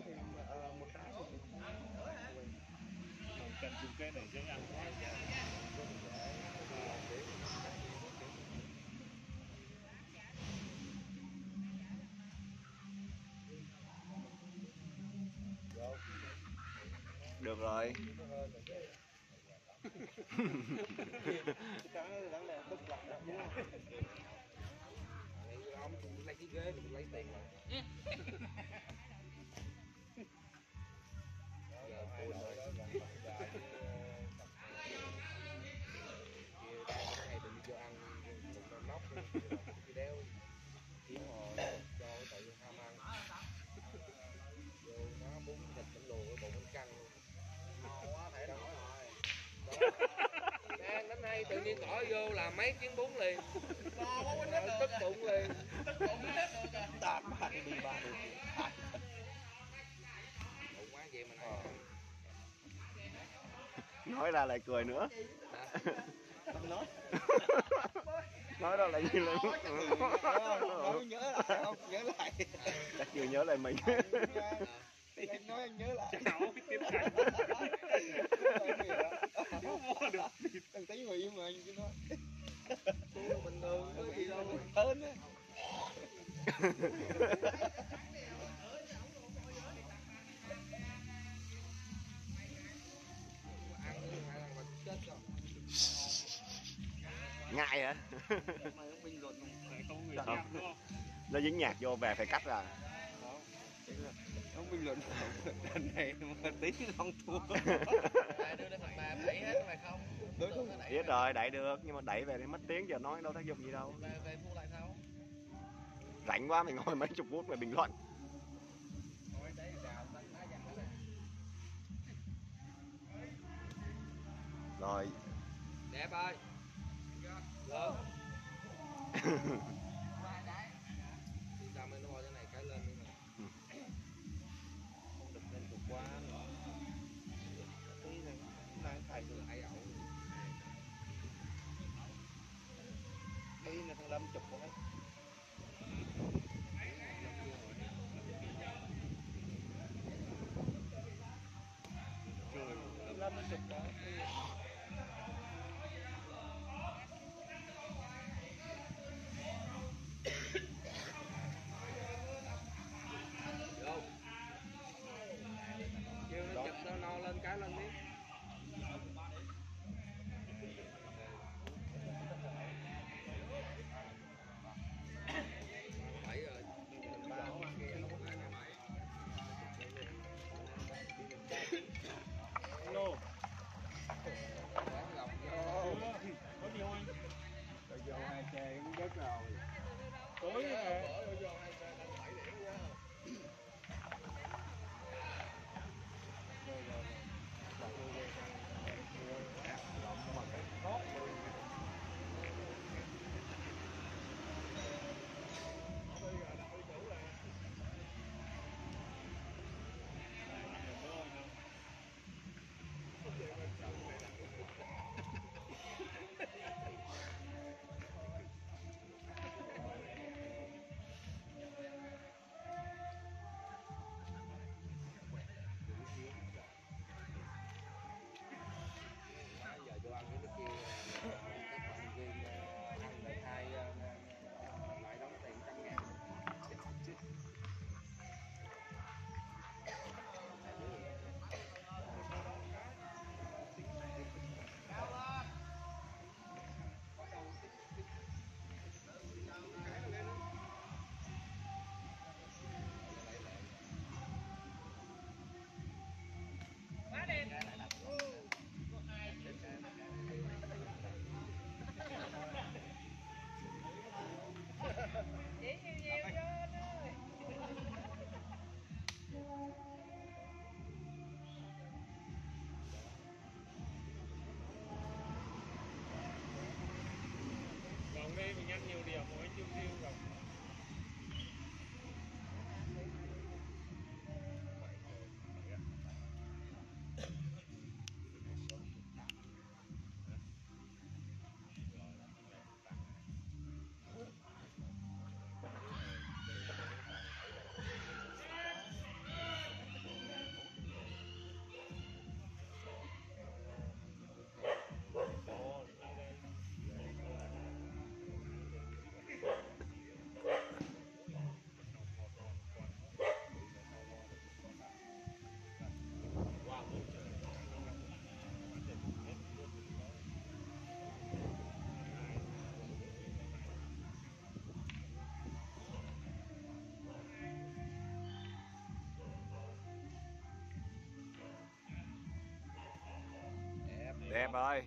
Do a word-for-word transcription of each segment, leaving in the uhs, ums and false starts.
thì uh, một trái thì cần dùng cây này dễ ăn quá. Được rồi. đáng lẽ tức lại đó đúng không? Ông lấy cái ghế mình lấy tiền lại. Giờ buồn rồi. Cái này đừng cho ăn cũng nó nóc cái đéo kiếm họ cho tại vì ham ăn. Vô nó bún thịt bánh lùi với bụng bánh căng luôn. Ngon quá thể nói rồi. Ăn đến nay tự nhiên bỏ vô làm mấy chén bún liền. Ngon quá quên hết được. Tức bụng liền. Tức bụng hết được rồi. Tạt ba đi ba được. Bụng quá vậy mà này. Nói ra lại cười nữa. Không nói. Nói ra lại như là Nói nhớ lại không? Nhớ lại. chắc chưa nhớ lại mình. Anh nói anh nhớ lại. Chào tiếp cảnh. Không mua được. Đừng thấy người yêu mà anh cứ nói. Bình thường có gì đâu. Hơn á. Ngại hả? Mày không bình luận Không người xem đúng không? Nó dính nhạc vô về phải cắt ra. Không bình luận lần này mà tí không thua. Tại đưa lên phần ba đẩy hết phải không? Đối không? Biết rồi, đẩy được nhưng mà đẩy về thì mất tiếng, giờ nói đâu tác dụng gì đâu. Về về mua lại sao? Rảnh quá mình ngồi mấy chục phút mà bình luận. Rồi. Đẹp ơi. Được. Thì sao mới nói cái này cái lên nữa mà. Không được lên cực quá nữa. Tí này đang phải được Ai ẩu. Tí là thằng Lâm chụp đấy. Thằng Lâm nó chụp đó. Vô. Kêu nó chụp nó no lên cái lên biết. Bảy rồi. Báo kia nó cũng Hello. quán lòng Có nhiều anh. Rồi vô hai chè cũng rất rồi. Tối hả? vô hai xe đang bảy điểm quá. Rồi rồi rồi. Lộn bằng cái cốt luôn. Giờ cho ăn cái kia các bạn viên ăn được hai lại đóng tiền trăm ngàn. Quá đẹp. Chỉ nhiều nhiều vô anh ơi. Còn đây mình ăn nhiều điểm của anh chiêu chiêu rồi. Đẹp rồi.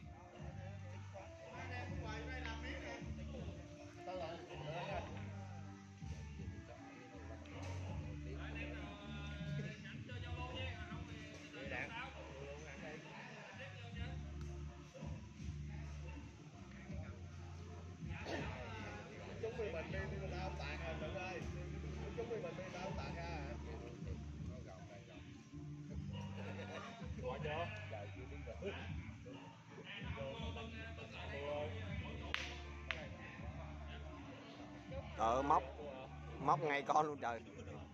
Chúng mình mình đi người ta không tạt à Đừng ơi. Chúng mình mình đi người ta không tạt ha. Gọi chưa? Trời chưa biết rồi. Ờ móc móc ngay con luôn trời.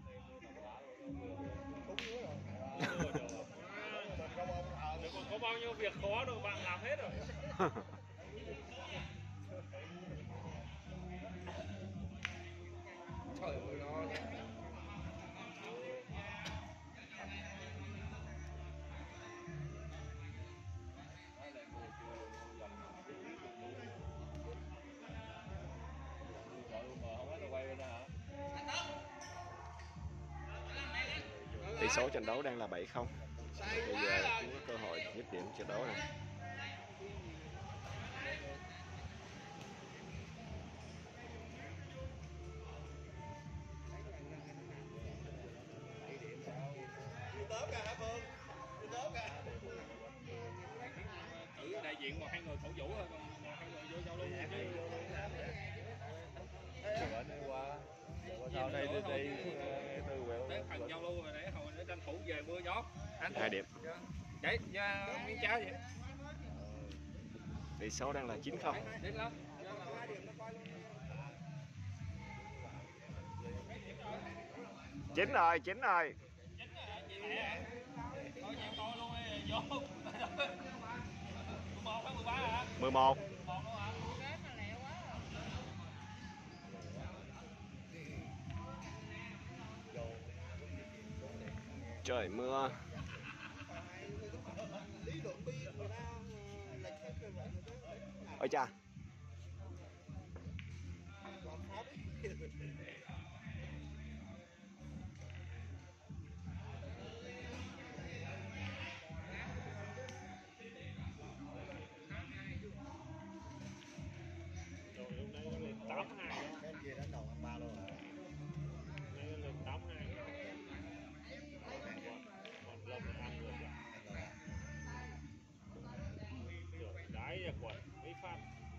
Đừng còn có bao nhiêu việc khó đâu bạn làm hết rồi. Trời ơi nó. Tỷ số trận đấu đang là bảy không. Bây giờ cũng có cơ hội dứt điểm trận đấu này. Thử đại diện một hai người khẩu vũ thôi, còn hai người vô giao lưu chứ. Sau đây đi đi từ Đấy phần giao lưu rồi để hồi để tranh thủ về mưa gió. Anh Hai điểm. đấy miếng cháo vậy. Tỷ số đang là chín không. Đến lắm. Chín rồi, chín rồi. Coi nhà coi luôn đi, vô. mười một hay mười ba hả? mười một. mười một luôn hả? Trời mưa. Ôi cha. Rồi lúc nãy lên tám hai đó. Cái gì đánh đầu ăn ba luôn. Nãy lên tám hai. Còn Lâm ăn được rồi. Tưởng đái ra quần mấy phát.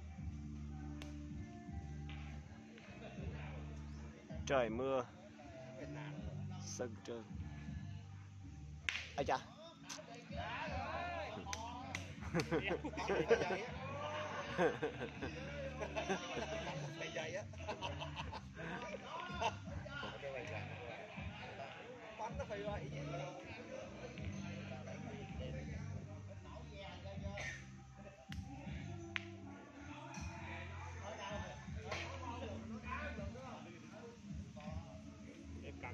Trời mưa. Sân trơn. Ây cha. Mày dày á. Bắn nó phải vậy chứ. Để căng.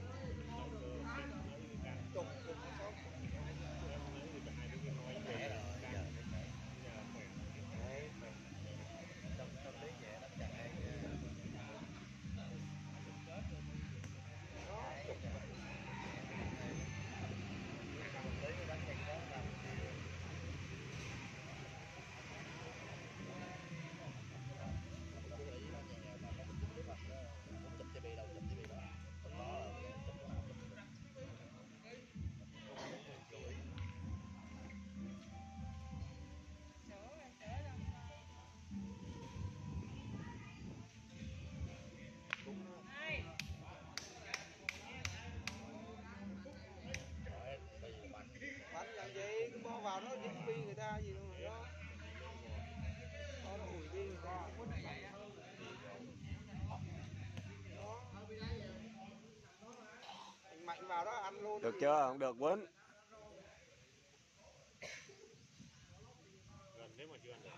Trục trục nó sót. Em lấy thì cả hai đứa kia nói về là căng. Giờ khỏe. Đấy, tâm tâm lý nhẹ đánh chặt hay đó, trục tới cái đánh nhanh đó làm chụp cho bị đâu chụp cho bị đó không có là chụp nó nào chụp bánh làm gì cứ bỏ vào nó dính phi người ta gì đâu mà đó đó nó ủi đi người ta đó mạnh vào đó ăn luôn Được chưa? Không được quên. Gần thế mà chưa ăn được.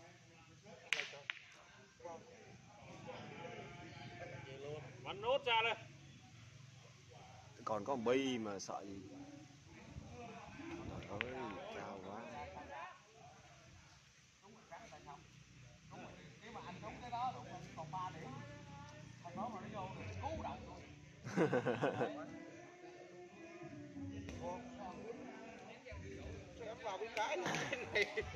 Bắn nốt ra đây. Còn có một bi mà sợ gì. Trời ơi, cao quá. nếu mà anh đúng cái đó đúng còn ba điểm thằng đó mà nó vô thì cứu đầu luôn em vào cái cái này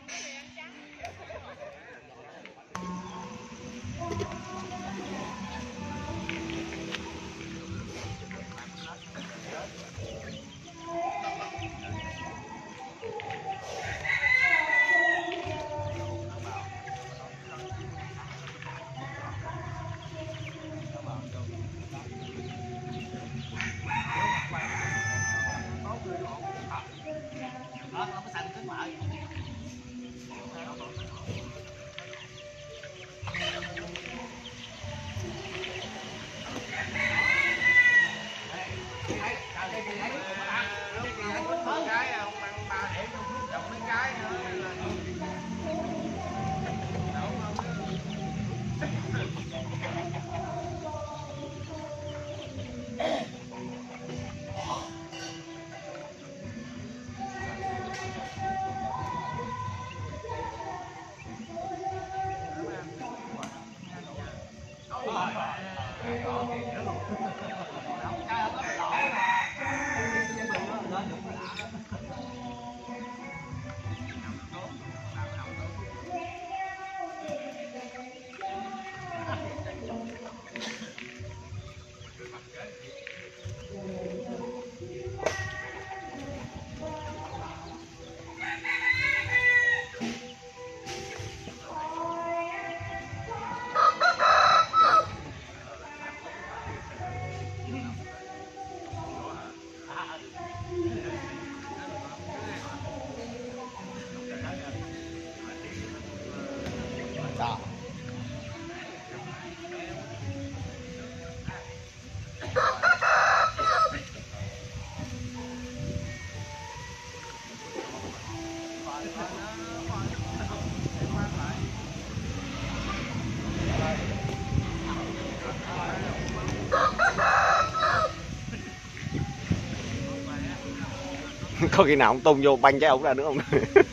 Có khi nào ông tung vô banh trái ống ra nữa không?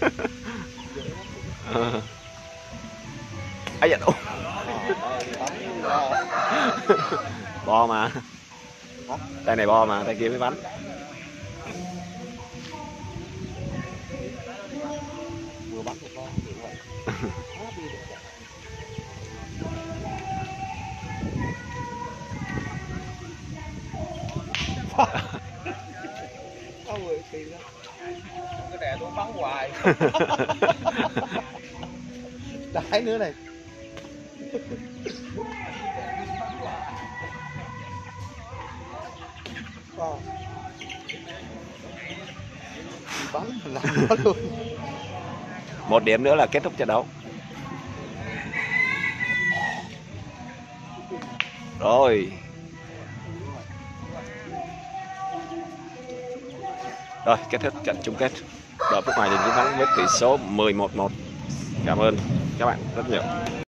Ấy da, bo mà, tay này bo mà, tay kia mới bắn. Vừa bắn một con. Không người kỳ lắm. Cái đè tôi bắn hoài. Đái nữa này. Con. Bắn làm nó luôn. Một điểm nữa là kết thúc trận đấu. Rồi. Rồi, kết thúc trận chung kết. Đội Phước Hoài giành chiến thắng với tỷ số mười một một. Cảm ơn các bạn rất nhiều.